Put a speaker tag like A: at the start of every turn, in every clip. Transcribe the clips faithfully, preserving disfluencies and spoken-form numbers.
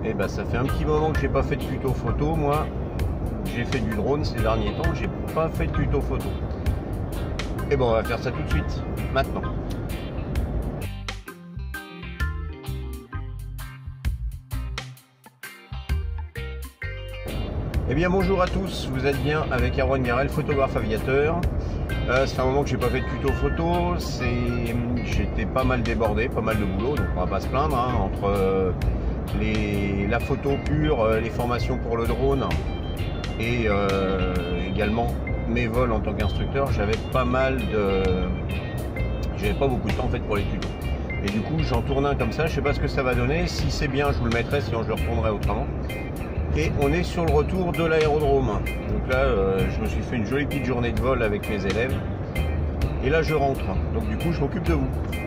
A: Et bah ça fait un petit moment que j'ai pas fait de tuto photo. Moi j'ai fait du drone ces derniers temps, j'ai pas fait de tuto photo. Et bon, on va faire ça tout de suite maintenant. Eh bien bonjour à tous, vous êtes bien avec Erwan Garel, photographe aviateur. Euh, ça fait un moment que j'ai pas fait de tuto photo, j'étais pas mal débordé, pas mal de boulot, donc on va pas se plaindre, hein, entre euh, les, la photo pure, euh, les formations pour le drone et euh, également mes vols en tant qu'instructeur, j'avais pas mal de... j'avais pas beaucoup de temps en fait pour les tutos. Et du coup j'en tourne un comme ça, je sais pas ce que ça va donner, si c'est bien je vous le mettrai, sinon je le retournerai autrement. Et on est sur le retour de l'aérodrome. Donc là, euh, je me suis fait une jolie petite journée de vol avec mes élèves. Et là, je rentre. Donc du coup, je m'occupe de vous.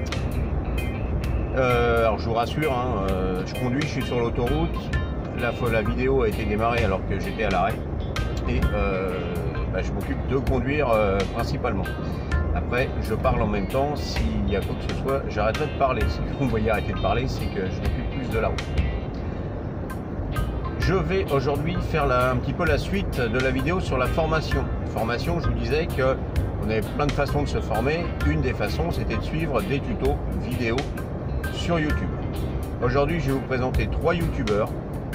A: Euh, alors, je vous rassure, hein, euh, je conduis, je suis sur l'autoroute. La, la vidéo a été démarrée alors que j'étais à l'arrêt. Et euh, bah, je m'occupe de conduire euh, principalement. Après, je parle en même temps. S'il y a quoi que ce soit, j'arrêterai de parler. Si vous me voyez arrêter de parler, c'est que je m'occupe plus de la route. Je vais aujourd'hui faire la, un petit peu la suite de la vidéo sur la formation. Formation, je vous disais qu'on avait plein de façons de se former. Une des façons, c'était de suivre des tutos vidéo sur YouTube. Aujourd'hui, je vais vous présenter trois youtubeurs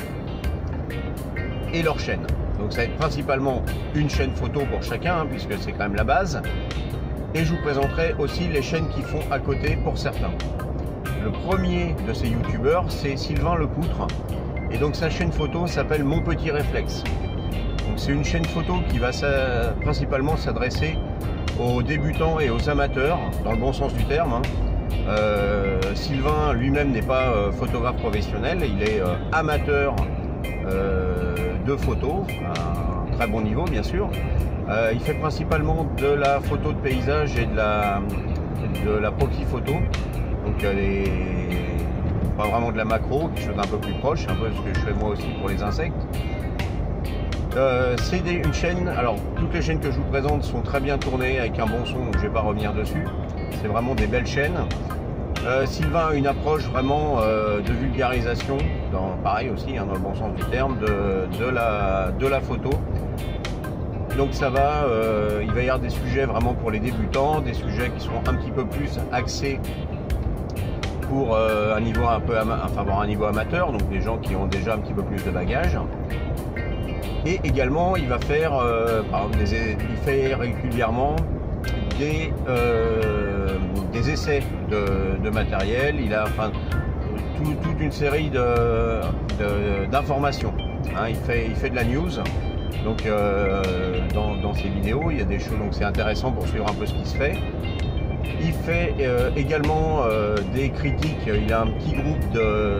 A: et leur chaîne. Donc ça va être principalement une chaîne photo pour chacun, hein, puisque c'est quand même la base. Et je vous présenterai aussi les chaînes qui font à côté pour certains. Le premier de ces youtubeurs, c'est Sylvain Lepoutre. Et donc sa chaîne photo s'appelle Mon Petit Réflexe. Donc c'est une chaîne photo qui va principalement s'adresser aux débutants et aux amateurs, dans le bon sens du terme. Hein. Euh, Sylvain lui-même n'est pas euh, photographe professionnel, il est euh, amateur euh, de photo, à un très bon niveau bien sûr. Euh, il fait principalement de la photo de paysage et de la, de la proxy photo. Donc les pas vraiment de la macro, quelque chose d'un peu plus proche, un peu ce que je fais moi aussi pour les insectes. Euh, c'est une chaîne, alors toutes les chaînes que je vous présente sont très bien tournées avec un bon son, donc je ne vais pas revenir dessus. C'est vraiment des belles chaînes. Euh, Sylvain a une approche vraiment euh, de vulgarisation, dans, pareil aussi, hein, dans le bon sens du terme, de, de, la, de la photo. Donc ça va, euh, il va y avoir des sujets vraiment pour les débutants, des sujets qui sont un petit peu plus axés pour euh, un niveau un peu enfin, un niveau amateur, donc des gens qui ont déjà un petit peu plus de bagages. Et également il va faire euh, par exemple, des, il fait régulièrement des, euh, des essais de, de matériel. Il a enfin tout, toute une série de, de, d'informations, hein. il, fait, il fait de la news, donc euh, dans, dans ses vidéos il y a des choses, donc c'est intéressant pour suivre un peu ce qui se fait. Il fait euh, également euh, des critiques, il a un petit groupe de,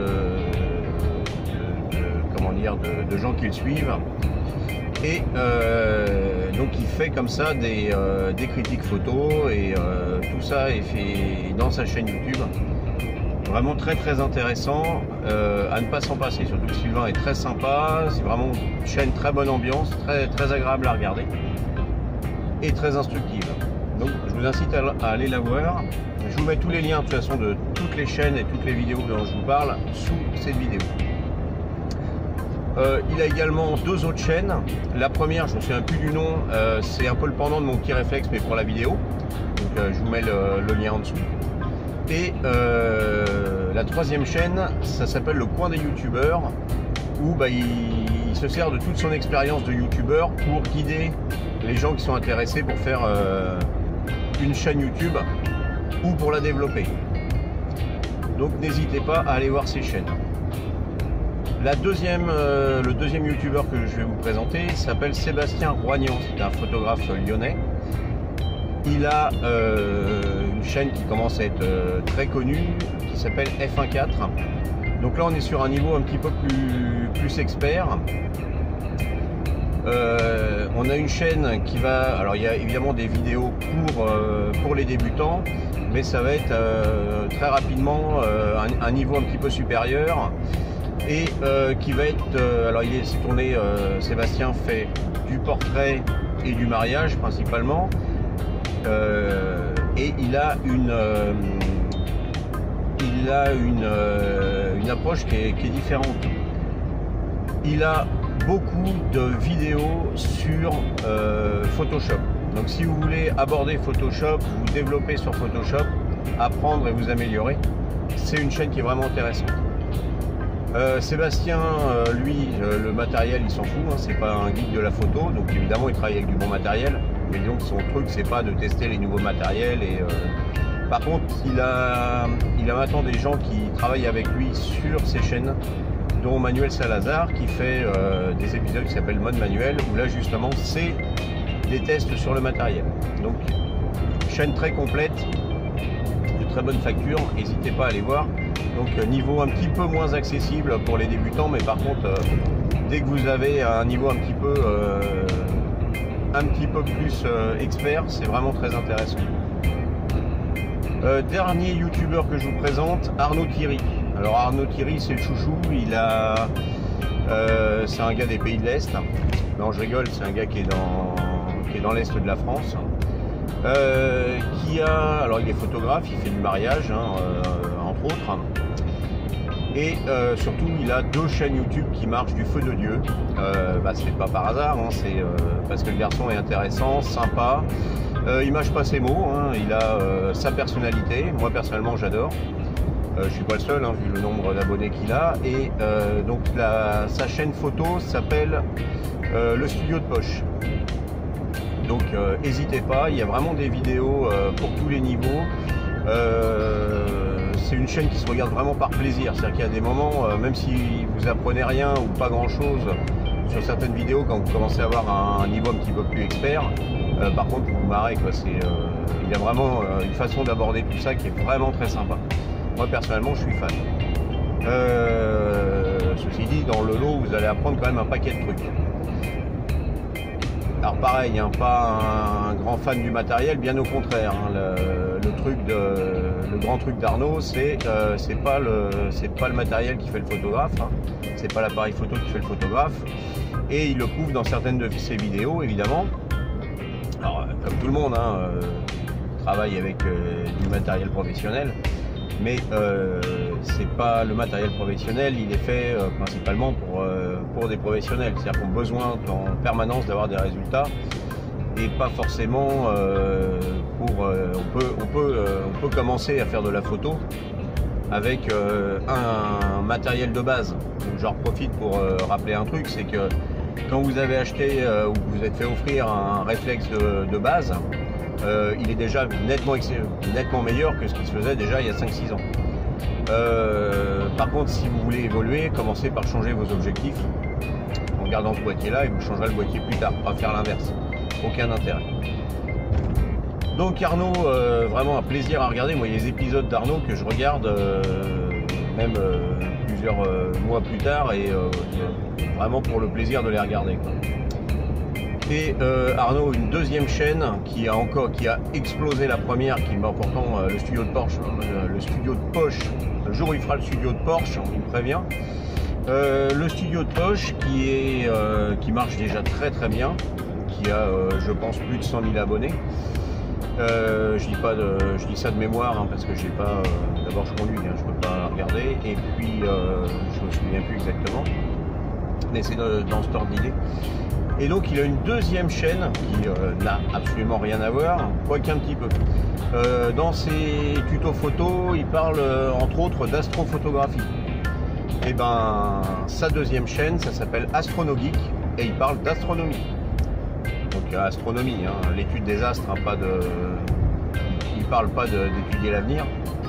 A: de, de comment dire, de, de gens qui le suivent. Et euh, donc il fait comme ça des, euh, des critiques photos et euh, tout ça est fait dans sa chaîne YouTube. Vraiment très très intéressant, euh, à ne pas s'en passer, surtout que Sylvain est très sympa, c'est vraiment une chaîne très bonne ambiance, très, très agréable à regarder et très instructive. Donc je vous incite à aller la voir. Je vous mets tous les liens de toute façon de toutes les chaînes et toutes les vidéos dont je vous parle sous cette vidéo. Euh, il a également deux autres chaînes. La première, je ne me souviens plus du nom, euh, c'est un peu le pendant de Mon Petit Réflexe mais pour la vidéo. Donc euh, je vous mets le, le lien en dessous. Et euh, la troisième chaîne, ça s'appelle Le Coin des youtubeurs, où bah, il, il se sert de toute son expérience de youtubeur pour guider les gens qui sont intéressés pour faire euh, une chaîne YouTube ou pour la développer. Donc n'hésitez pas à aller voir ces chaînes. La deuxième, euh, le deuxième youtubeur que je vais vous présenter s'appelle Sébastien Roignan, c'est un photographe lyonnais. Il a euh, une chaîne qui commence à être euh, très connue, qui s'appelle F un quatre. Donc là on est sur un niveau un petit peu plus, plus expert. Euh, on a une chaîne qui va, alors il y a évidemment des vidéos pour, euh, pour les débutants, mais ça va être euh, très rapidement euh, un, un niveau un petit peu supérieur et euh, qui va être, euh, alors il est tourné, euh, Sébastien fait du portrait et du mariage principalement, euh, et il a une, euh, il a une, euh, une approche qui est, qui est différente. il a beaucoup de vidéos sur euh, Photoshop. Donc si vous voulez aborder Photoshop, vous développer sur Photoshop, apprendre et vous améliorer, c'est une chaîne qui est vraiment intéressante. Euh, Sébastien, euh, lui, euh, le matériel, il s'en fout, hein, c'est pas un geek de la photo, donc évidemment il travaille avec du bon matériel, mais donc son truc c'est pas de tester les nouveaux matériels. Et euh, par contre, il a, il a maintenant des gens qui travaillent avec lui sur ses chaînes, dont Manuel Salazar qui fait euh, des épisodes qui s'appellent Mode Manuel, où là justement c'est des tests sur le matériel. Donc chaîne très complète, de très bonne facture, n'hésitez pas à aller voir. Donc niveau un petit peu moins accessible pour les débutants, mais par contre euh, dès que vous avez un niveau un petit peu euh, un petit peu plus euh, expert, c'est vraiment très intéressant. Euh, dernier youtubeur que je vous présente, Arnaud Thierry. Alors Arnaud Thierry, c'est le chouchou, il a euh, c'est un gars des pays de l'Est. Non, je rigole, c'est un gars qui est dans qui est dans l'Est de la France. Euh, qui a, alors il est photographe, il fait du mariage, hein, euh, entre autres, et euh, surtout il a deux chaînes YouTube qui marchent du feu de Dieu. Euh, bah, c'est pas par hasard, hein, c'est euh, parce que le garçon est intéressant, sympa, euh, il mâche pas ses mots, hein, il a euh, sa personnalité. Moi personnellement j'adore, euh, je suis pas le seul, hein, vu le nombre d'abonnés qu'il a. Et euh, donc la, sa chaîne photo s'appelle euh, Le Studio de Poche. Donc n'hésitez euh, pas, il y a vraiment des vidéos euh, pour tous les niveaux. Euh, c'est une chaîne qui se regarde vraiment par plaisir. C'est-à-dire qu'il y a des moments, euh, même si vous apprenez rien ou pas grand-chose sur certaines vidéos, quand vous commencez à avoir un, un niveau un petit peu plus expert, euh, par contre vous vous marrez, quoi. C'est, euh, il y a vraiment euh, une façon d'aborder tout ça qui est vraiment très sympa. Moi personnellement je suis fan. Euh, ceci dit, dans le lot vous allez apprendre quand même un paquet de trucs. Alors pareil, hein, pas un grand fan du matériel, bien au contraire. Hein, le, le truc de, le grand truc d'Arnaud, c'est euh, c'est pas le c'est pas le matériel qui fait le photographe, hein, c'est pas l'appareil photo qui fait le photographe, et il le prouve dans certaines de ses vidéos, évidemment. Alors comme tout le monde, hein, euh, travaille avec euh, du matériel professionnel, mais euh, c'est pas le matériel professionnel, il est fait euh, principalement pour, euh, pour des professionnels, c'est-à-dire qu'on a besoin en permanence d'avoir des résultats et pas forcément euh, pour euh, on peut on peut euh, on peut commencer à faire de la photo avec euh, un matériel de base. Donc j'en profite pour euh, rappeler un truc, c'est que quand vous avez acheté euh, ou vous êtes fait offrir un réflexe de, de base, Euh, il est déjà nettement, nettement meilleur que ce qui se faisait déjà il y a cinq six ans. Euh, par contre, si vous voulez évoluer, commencez par changer vos objectifs en gardant ce boîtier là, et vous changerez le boîtier plus tard, pas faire l'inverse. Aucun intérêt. Donc Arnaud, euh, vraiment un plaisir à regarder. Moi, il y a des épisodes d'Arnaud que je regarde euh, même euh, plusieurs euh, mois plus tard, et euh, vraiment pour le plaisir de les regarder, quoi. Et euh, Arnaud, une deuxième chaîne qui a encore qui a explosé la première, qui met pourtant euh, le studio de Porsche, euh, le studio de Poche. Le jour où il fera le studio de Porsche, il me prévient. Euh, le studio de Poche qui est euh, qui marche déjà très très bien, qui a euh, je pense plus de cent mille abonnés. Euh, je dis pas de, je dis ça de mémoire, hein, parce que j'ai pas. Euh, D'abord je conduis, hein, je peux pas regarder, et puis euh, je me souviens plus exactement, mais c'est dans ce ordre d'idée. Et donc il a une deuxième chaîne qui euh, n'a absolument rien à voir, quoiqu'un petit peu. Euh, dans ses tutos photos, il parle euh, entre autres d'astrophotographie. Et ben sa deuxième chaîne, ça s'appelle Astronogeek, et il parle d'astronomie. Donc astronomie, hein, l'étude des astres, hein, pas de. Il parle pas d'étudier l'avenir.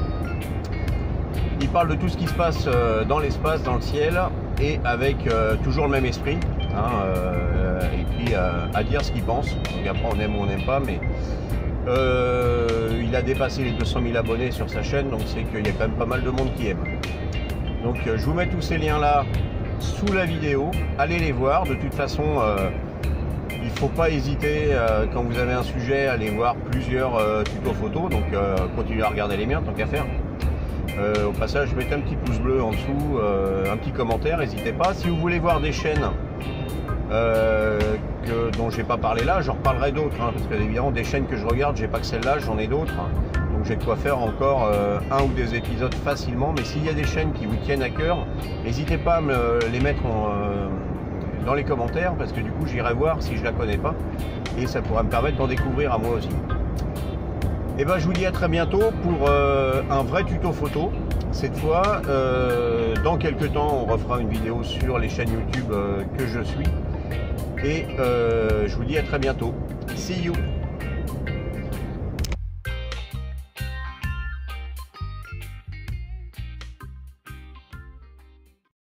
A: Il parle de tout ce qui se passe euh, dans l'espace, dans le ciel, et avec euh, toujours le même esprit. Hein, euh, et puis euh, à dire ce qu'il pense. Donc après on aime ou on n'aime pas, mais euh, il a dépassé les deux cent mille abonnés sur sa chaîne, donc c'est qu'il y a quand même pas mal de monde qui aime. Donc euh, je vous mets tous ces liens là sous la vidéo, allez les voir. De toute façon euh, il ne faut pas hésiter euh, quand vous avez un sujet à aller voir plusieurs euh, tutos photos, donc euh, continuez à regarder les miens tant qu'à faire. Euh, au passage, mettez un petit pouce bleu en dessous, euh, un petit commentaire, n'hésitez pas. Si vous voulez voir des chaînes euh, que, dont j'ai pas parlé là, j'en reparlerai d'autres, hein, parce que évidemment des chaînes que je regarde, j'ai pas que celle-là, j'en ai d'autres. Donc Donc j'ai de quoi faire encore euh, un ou des épisodes facilement. Mais s'il y a des chaînes qui vous tiennent à cœur, n'hésitez pas à me les mettre en, euh, dans les commentaires, parce que du coup j'irai voir si je la connais pas et ça pourra me permettre d'en découvrir à moi aussi. Et ben je vous dis à très bientôt pour euh, un vrai tuto photo. Cette fois, euh, dans quelques temps, on refera une vidéo sur les chaînes YouTube euh, que je suis. Et euh, je vous dis à très bientôt. See you!